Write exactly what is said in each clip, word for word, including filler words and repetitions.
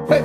Hey.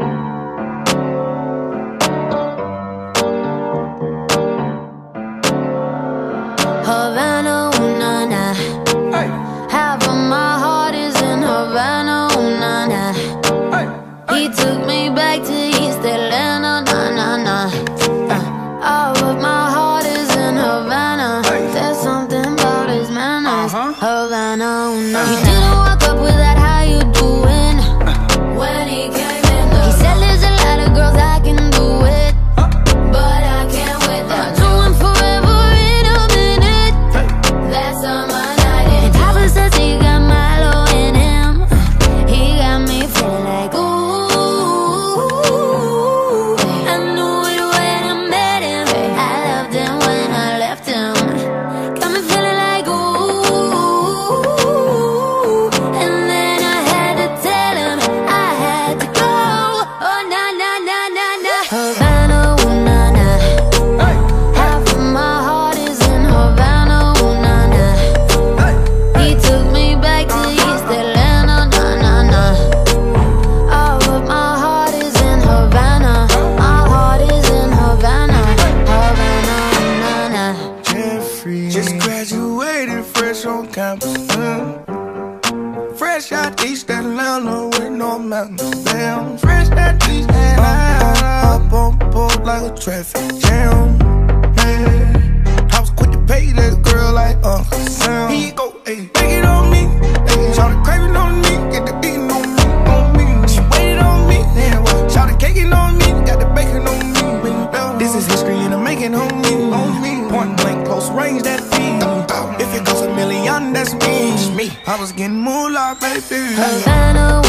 Havana, ooh, nah, nah. Hey. Half of my heart is in Havana, ooh, nah, nah. Hey. Hey. He took me back to East Atlanta, nah, nah, nah. Uh, all of my heart is in Havana. Hey. There's something about his manners. Uh-huh. Havana, ooh, nah. He Uh-huh. didn't walk up with that, how you doing? When he came in the He said there's a lot of girls I can do it, but I can't with that. Do him forever in a minute. That's on my night. And Papa says he got Milo in him. He got me feeling like ooh. I knew it when I met him. I loved him when I left him. Got me feeling like ooh. And then I had to tell him I had to go. Oh na na na na na. Havana, ooh na na. Hey. Half of my heart is in Havana, ooh na na. Hey. He took me back to East Atlanta, nah nah nah. All of my heart is in Havana. My heart is in Havana, Havana, ooh nah nah. Jeffrey just graduated fresh on campus. mm. Fresh out East Atlanta with no mountains. Damn, fresh out East Atlanta. Up on board like a traffic jam. Man, I was quick to pay that girl like Uncle Sam. He go, ayy, take it on me. Ayy, shout it craving on me, get the beating on me, on me. She waited on me, then what? Shout it caking on me, got the bacon on me. This is history and I'm making on me, on me. Point blank, close range, that feed. If it goes a million, that's me. I was getting moolah, baby. Havana,